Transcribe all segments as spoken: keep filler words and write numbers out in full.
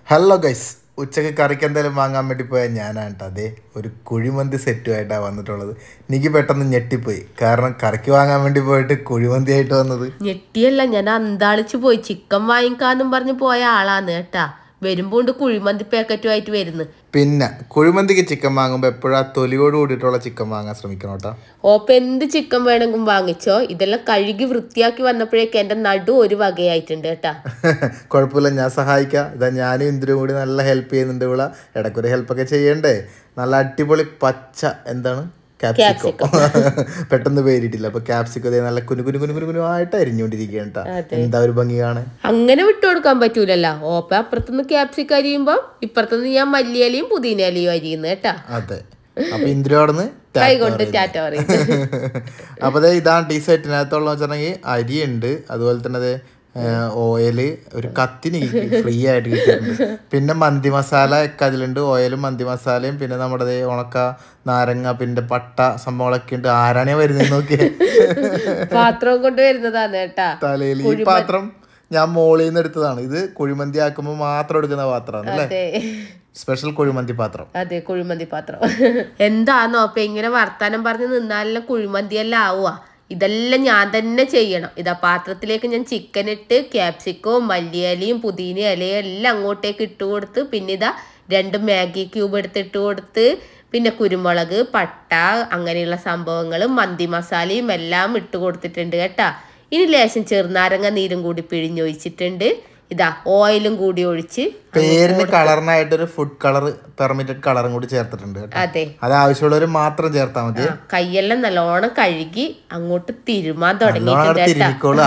Hello guys, ഉച്ചക്ക് കറിക്ക് എന്തായാലും വാങ്ങാൻ വേണ്ടി പോയാൽ ഞാനാണ് കേട്ടോ. അതേ ഒരു കുഴിമന്തി സെറ്റുമായിട്ടാണ് വന്നിട്ടുള്ളത്. എനിക്ക് പെട്ടെന്ന് ഞെട്ടിപ്പോയി, കാരണം കറിക്ക് വാങ്ങാൻ വേണ്ടി പോയിട്ട് കുഴിമന്തി ആയിട്ട് വന്നത്. ഞെട്ടിയല്ല, ഞാൻ അന്താളിച്ച് പോയി. ചിക്കൻ വാങ്ങിക്കാന്നും പറഞ്ഞ് പോയ ആളാണ് കേട്ടാ. വരുമ്പോണ്ട് കുഴിമന്തി പാക്കറ്റുമായിട്ട് വരുന്നു. പിന്നെ കുഴിമന്തിക്ക് ചിക്കൻ വാങ്ങുമ്പോൾ എപ്പോഴും ആ തൊലിയോട് കൂടിയിട്ടുള്ള ചിക്കൻ വാങ്ങാൻ ശ്രമിക്കണം കേട്ടോ. ഓപ്പം എന്ത് ചിക്കൻ വേണമെങ്കിലും വാങ്ങിച്ചോ. ഇതെല്ലാം കഴുകി വൃത്തിയാക്കി വന്നപ്പോഴേക്ക് എൻ്റെ നടു ഒരു വകയായിട്ടുണ്ട് കേട്ടാ. കുഴപ്പമില്ല, ഞാൻ സഹായിക്കാം. ഇതാ ഞാനും ഇന്ദിരും കൂടി നല്ല ഹെൽപ്പ് ചെയ്യുന്നുണ്ട്. ഇവിടെ ഇടയ്ക്കൊരു ഹെൽപ്പൊക്കെ ചെയ്യണ്ടേ. നല്ല അടിപൊളി പച്ച എന്താണ് ക്യാപ്സിക്കോ പെട്ടെന്ന് പേരിട്ടില്ല. അപ്പൊ ക്യാപ്സിക്കോ നല്ല കുനു കുനു കുനു കുനു കുനു ആയിട്ട് അരിഞ്ഞുകൊണ്ടിരിക്കുകയാണ്. എന്താ ഒരു ഭംഗി കാണാൻ. അങ്ങനെ വിട്ടു കൊടുക്കാൻ പറ്റൂലല്ലോ. ഓപ്പ അപ്പുറത്തുനിന്ന് ക്യാപ്സിക്കോ അരിയുമ്പോ ഇപ്പുറത്തുനിന്ന് ഞാൻ മല്ലിയിലയും പുതിനയിലയും അരിയുന്നു കേട്ടാ. അതെ, അപ്പൊ ഇന്ദിരോടന്ന് കൈകൊണ്ട് ടാറ്റ പറയും. അപ്പൊ അതെ ഇതാണ് ടീ സെറ്റിനകത്തുള്ള വെച്ചിട്ടുണ്ടെങ്കിൽ അരിയുണ്ട്, അതുപോലെ തന്നെ അതെ ഓയില് ഒരു കത്തിന് ഫ്രീ ആയിട്ട് കിട്ടിയിട്ടുണ്ട്. പിന്നെ മന്തി മസാല ഒക്കെ അതിലുണ്ട്, ഓയിലും മന്തി മസാലയും. പിന്നെ നമ്മുടെ ഉണക്ക നാരങ്ങ പിന്നെ പട്ട സംഭവങ്ങളൊക്കെ ഉണ്ട്. ആരാണേ വരുന്നത് നോക്കിയേ, പാത്രം കൊണ്ട് വരുന്നതാണ് കേട്ടാ. തലയിൽ ഈ പാത്രം ഞാൻ മോളിൽ നിന്ന് എടുത്തതാണ്. ഇത് കുഴിമന്തി ആക്കുമ്പോൾ മാത്രം എടുക്കുന്ന പാത്രമാണ് അല്ലേ, സ്പെഷ്യൽ കുഴിമന്തി പാത്രം. അതെ, കുഴിമന്തി പാത്രം. എന്താന്നോ അപ്പൊ ഇങ്ങനെ വർത്താനം പറഞ്ഞ് നിന്നാലെല്ലാം കുഴിമന്തി എല്ലാം ആവുക. ഇതെല്ലാം ഞാൻ തന്നെ ചെയ്യണം. ഇതാ പാത്രത്തിലേക്ക് ഞാൻ ചിക്കൻ ഇട്ട് ക്യാപ്സിക്കവും മല്ലിയിലയും പുതിന ഇലയും എല്ലാം അങ്ങോട്ടേക്ക് ഇട്ട് കൊടുത്ത്, പിന്നെ ഇതാ രണ്ട് മാഗി ക്യൂബ് എടുത്ത് ഇട്ട് കൊടുത്ത്, പിന്നെ കുരുമുളക് പട്ട അങ്ങനെയുള്ള സംഭവങ്ങളും മന്തി മസാലയും എല്ലാം ഇട്ട് കൊടുത്തിട്ടുണ്ട് കേട്ടാ. ഇനി ലേശം ചെറുനാരങ്ങ നീരും കൂടി പിഴിഞ്ഞൊഴിച്ചിട്ടുണ്ട്. ഇതാ ഓയിലും കൂടി ഒഴിച്ച് പേരിന് കളറിനായിട്ടൊരു ഫുഡ് കളർ പെർമിറ്റഡ് കളറും കൂടി ചേർത്തിട്ടുണ്ട്. അതെ, അത് ആവശ്യമുള്ളവർ മാത്രം ചേർത്താൽ മതി. കൈയെല്ലാം നല്ലോണം കഴുകി അങ്ങോട്ട് തിരുമാൻ തുടങ്ങിയിട്ടുണ്ട്.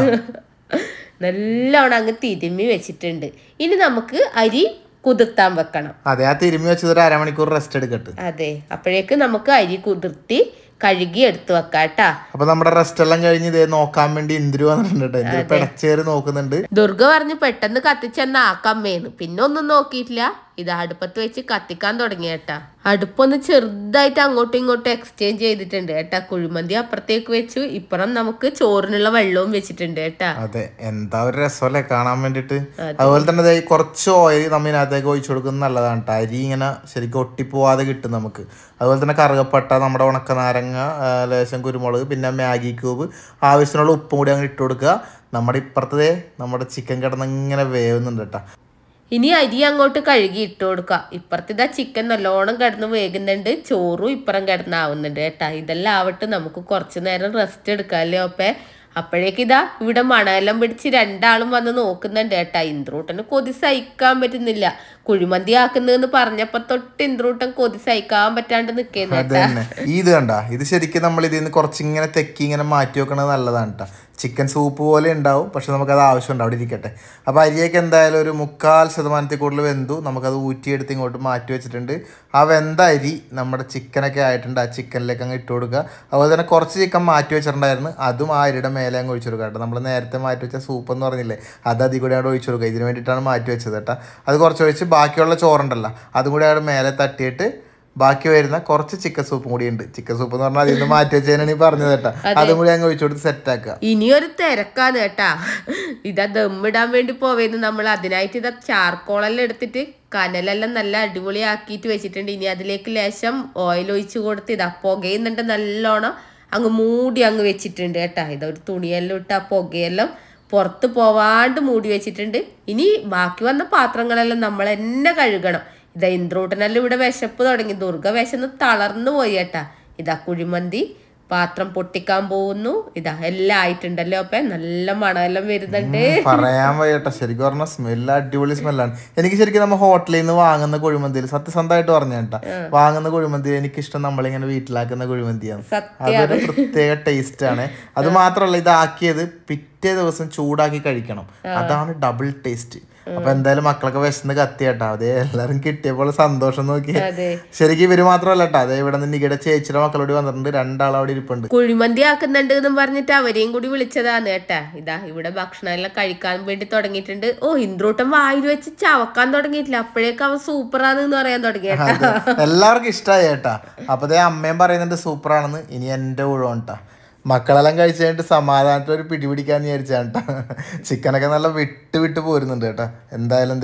നല്ലോണം അങ്ങ് തിരുമ്മി വെച്ചിട്ടുണ്ട്. ഇനി നമുക്ക് അരി കുതിർത്താൻ വെക്കണം. അതെ, ആ തിരുമ്മി വെച്ചത് ഒരു അരമണിക്കൂർ റെസ്റ്റ് എടുക്കട്ടെ. അതെ, അപ്പോഴേക്ക് നമുക്ക് അരി കുതിർത്തി കഴുകി എടുത്തു വെക്കാട്ടാ. അപ്പൊ നമ്മുടെ റെസ്റ്റ് എല്ലാം കഴിഞ്ഞ് ഇതേ നോക്കാൻ വേണ്ടി ഇന്ദിരു വന്നിട്ടുണ്ട്. പെടച്ചേറി നോക്കുന്നുണ്ട്. ദുർഗ പറഞ്ഞ് പെട്ടെന്ന് കത്തിച്ചെന്ന ആക്കമ്മേന്ന്. പിന്നെ ഒന്നും നോക്കിയിട്ടില്ല. ഇത് അടുപ്പത്ത് വെച്ച് കത്തിക്കാൻ തുടങ്ങിയേട്ടാ. അടുപ്പൊന്ന് ചെറുതായിട്ട് അങ്ങോട്ടും ഇങ്ങോട്ടും എക്സ്ചേഞ്ച് ചെയ്തിട്ടുണ്ട് കേട്ടാ. കുഴിമന്തി അപ്പുറത്തേക്ക് വെച്ചു, ഇപ്പുറം നമുക്ക് ചോറിനുള്ള വെള്ളവും വെച്ചിട്ടുണ്ട് കേട്ടാ. അതെ, എന്താ ഒരു രസമല്ലേ കാണാൻ വേണ്ടിട്ട്. അതുപോലെ തന്നെ കുറച്ച് ഓയിൽ നമ്മൾ ഇതിനകത്തേക്ക് ഒഴിച്ചു കൊടുക്കുന്നത് നല്ലതാണ് കേട്ടോ. അരി ഇങ്ങനെ ശരിക്കും ഒട്ടിപ്പോവാതെ കിട്ടും നമുക്ക്. അതുപോലെ തന്നെ കറുകപ്പട്ട, നമ്മുടെ ഉണക്ക നാരങ്ങ, ലേശം കുരുമുളക്, പിന്നെ മാഗി ക്യൂബ്, ആവശ്യത്തിനുള്ള ഉപ്പും കൂടി അങ്ങ് ഇട്ട് കൊടുക്കുക. നമ്മുടെ ഇപ്പുറത്തതേ നമ്മുടെ ചിക്കൻ കിടന്ന് ഇങ്ങനെ വേവുന്നുണ്ട് കേട്ടോ. ഇനി അരി അങ്ങോട്ട് കഴുകി ഇട്ട് കൊടുക്കുക. ഇപ്പുറത്തിതാ ചിക്കൻ നല്ലോണം കിടന്ന് വേകുന്നുണ്ട്, ചോറും ഇപ്പുറം കിടന്നാവുന്നുണ്ട് കേട്ടാ. ഇതെല്ലാം ആവട്ടെ, നമുക്ക് കുറച്ചു നേരം റെസ്റ്റ് എടുക്കാമല്ലേ ഓപ്പേ. അപ്പോഴേക്ക് ഇതാ ഇവിടെ മണയെല്ലാം പിടിച്ച് രണ്ടാളും വന്ന് നോക്കുന്നുണ്ട് കേട്ടാ. ഇന്ദ്രൂട്ടന് കൊതി സഹിക്കാൻ പറ്റുന്നില്ല. കുഴിമന്തി ആക്കുന്നതെന്ന് പറഞ്ഞപ്പോ തൊട്ട് ഇന്ദ്രൂട്ടൻ കൊതി സഹിക്കാൻ പറ്റാണ്ട് നിൽക്കുന്നേട്ടാ. ഇത് കണ്ട, ഇത് ശരിക്കും നമ്മൾ ഇതിൽ നിന്ന് കുറച്ചിങ്ങനെ തെക്കി ഇങ്ങനെ മാറ്റി വെക്കണത് നല്ലതാണ് കേട്ടോ. ചിക്കൻ സൂപ്പ് പോലെ ഉണ്ടാവും, പക്ഷെ നമുക്കത് ആവശ്യമുണ്ട്. അവിടെ ഇരിക്കട്ടെ. അപ്പോൾ അരിയൊക്കെ എന്തായാലും ഒരു മുക്കാൽ ശതമാനത്തിൽ കൂടുതൽ വെന്തു. നമുക്കത് ഊറ്റിയെടുത്ത് ഇങ്ങോട്ട് മാറ്റി വെച്ചിട്ടുണ്ട്. ആ വെന്ത അരി നമ്മുടെ ചിക്കനൊക്കെ ആയിട്ടുണ്ട്. ആ ചിക്കനിലേക്ക് അങ്ങ് ഇട്ട് കൊടുക്കുക. അതുപോലെ തന്നെ കുറച്ച് ചിക്കൻ മാറ്റി വെച്ചിട്ടുണ്ടായിരുന്നു, അതും ആ അരിയുടെ മേലെ അങ്ങ് ഒഴിച്ചു കൊടുക്കുക കേട്ടോ. നമ്മൾ നേരത്തെ മാറ്റി വെച്ച സൂപ്പ് എന്ന് പറഞ്ഞില്ലേ, അത് അതിൽ കൂടെ അവിടെ ഒഴിച്ചു കൊടുക്കുക. ഇതിന് വേണ്ടിയിട്ടാണ് മാറ്റി വെച്ചത് കേട്ടോ. അത് കുറച്ച് ഒഴിച്ച് ബാക്കിയുള്ള ചോറുണ്ടല്ലോ അതും കൂടി അവിടെ മേലെ തട്ടിയിട്ട് ബാക്കി വരുന്ന കുറച്ച് ചിക്കൻ സൂപ്പും കൂടി ഉണ്ട്. ചിക്കൻ സൂപ്പ് എന്ന് പറഞ്ഞാൽ അതിൽ നിന്ന് മാറ്റി വെച്ചതിനാണ് ഈ പറഞ്ഞത് കേട്ടാ. അതും കൂടി അങ്ങ് ഒഴിച്ചു കൊടുത്ത് സെറ്റ് ആക്കുക. ഇനിയൊരു തിരക്കാണ് കേട്ടാ. ഇതാ ദമ്മിടാൻ വേണ്ടി പോവേന്ന് നമ്മൾ. അതിനായിട്ട് ഇതാ ചാർക്കോളെല്ലാം എടുത്തിട്ട് കനലെല്ലാം നല്ല അടിപൊളിയാക്കിയിട്ട് വെച്ചിട്ടുണ്ട്. ഇനി അതിലേക്ക് ലേശം ഓയിൽ ഒഴിച്ച് കൊടുത്ത് ഇതാ പുകയുന്നുണ്ട് നല്ലോണം. അങ്ങ് മൂടി അങ്ങ് വെച്ചിട്ടുണ്ട് കേട്ടാ. ഇതൊരു തുണിയെല്ലാം ഇട്ട് ആ പുകയെല്ലാം പുറത്ത് പോവാണ്ട് മൂടി വെച്ചിട്ടുണ്ട്. ഇനി ബാക്കി വന്ന പാത്രങ്ങളെല്ലാം നമ്മൾ തന്നെ കഴുകണം. ഇതാ ഇന്ദ്രൂട്ടനെല്ലാം ഇവിടെ വിശപ്പ് തുടങ്ങി. ദുർഗ വിശന്ന് തളർന്നു പോയി കേട്ടാ. ഇതാ കുഴിമന്തി പാത്രം പൊട്ടിക്കാൻ പോകുന്നു. ഇതാ എല്ലാം ആയിട്ടുണ്ടല്ലോ. അപ്പൊ നല്ല മണമെല്ലാം വരുന്നുണ്ട്. പറയാൻ വയ്യട്ടെ, ശരിക്കും പറഞ്ഞാൽ സ്മെല്ല് അടിപൊളി സ്മെല്ലാണ്. എനിക്ക് ശരിക്കും നമ്മൾ ഹോട്ടലിൽ നിന്ന് വാങ്ങുന്ന കുഴിമന്തിയിൽ സത്യസന്ധമായിട്ട് പറഞ്ഞു കേട്ടാ, വാങ്ങുന്ന കുഴിമന്തി എനിക്കിഷ്ടം നമ്മളിങ്ങനെ വീട്ടിലാക്കുന്ന കുഴിമന്തിയാണ്. അതൊരു പ്രത്യേക ടേസ്റ്റ് ആണ്. അത് മാത്രമല്ല, ഇതാക്കിയത് പിറ്റേ ദിവസം ചൂടാക്കി കഴിക്കണം. അതാണ് ഡബിൾ ടേസ്റ്റ്. അപ്പൊ എന്തായാലും മക്കളൊക്കെ വിശന്ന് കത്തി കേട്ടോ. അതേ എല്ലാരും കിട്ടിയപ്പോൾ സന്തോഷം നോക്കി. ശരിക്കും ഇവര് മാത്രമല്ല കേട്ടോ, അതേ ഇവിടെ നിന്ന് നികടെ ചേച്ചിയുടെ മക്കളോട് വന്നിട്ടുണ്ട്. രണ്ടാൾ അവിടെ ഇരിപ്പുണ്ട്. കുഴിമന്തി ആക്കുന്നുണ്ട് എന്നും പറഞ്ഞിട്ട് അവരെയും കൂടി വിളിച്ചതാണ് കേട്ടാ. ഇതാ ഇവിടെ ഭക്ഷണം എല്ലാം കഴിക്കാൻ വേണ്ടി തുടങ്ങിയിട്ടുണ്ട്. ഓ, ഇന്ദ്രൂട്ടം വായിൽ വെച്ച് ചവക്കാൻ തുടങ്ങിയിട്ടില്ല, അപ്പോഴേക്കും അവൻ സൂപ്പറാന്ന് പറയാൻ തുടങ്ങി കേട്ടാ. എല്ലാവർക്കും ഇഷ്ടമായി കേട്ടാ. അപ്പതേ അമ്മയും പറയുന്നുണ്ട് സൂപ്പറാണെന്ന്. ഇനി എന്റെ ഊഴം കേട്ടാ. മക്കളെല്ലാം കഴിച്ചു കഴിഞ്ഞിട്ട് സമാധാനത്തിൽ ഒരു പിടി പിടിക്കാന്ന് വിചാരിച്ചാണ് കേട്ടോ. ചിക്കനൊക്കെ നല്ല വിട്ട് വിട്ട് പോരുന്നുണ്ട് കേട്ടോ. എന്തായാലും എന്തേ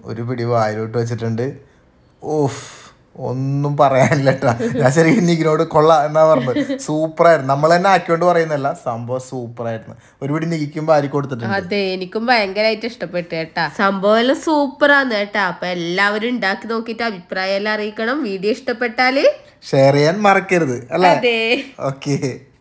ഒരു പിടി വായിലോട്ട് വെച്ചിട്ടുണ്ട്. ഓഫ്, ഒന്നും പറയാനില്ല കേട്ടോ. ഞാൻ ശരിക്കും നികിനോട് കൊള്ളാം എന്നാ പറഞ്ഞത്. സൂപ്പറായിരുന്നു. നമ്മൾ തന്നെ ആക്കിയോണ്ട് പറയുന്നല്ല, സംഭവം സൂപ്പറായിരുന്നു. ഒരു പിടി നികിക്കും വാരി കൊടുത്തിട്ടുണ്ട്. അതെ, എനിക്കും ഭയങ്കരമായിട്ട് ഇഷ്ടപ്പെട്ടു കേട്ടാ. സംഭവം എല്ലാം സൂപ്പറാന്ന് കേട്ടാ. അപ്പൊ എല്ലാവരും ഉണ്ടാക്കി നോക്കിയിട്ട് അഭിപ്രായം എല്ലാം അറിയിക്കണം. വീഡിയോ ഇഷ്ടപ്പെട്ടാല് ഷെയർ ചെയ്യാൻ മറക്കരുത് അല്ലേ? അതെ. ഓക്കെ.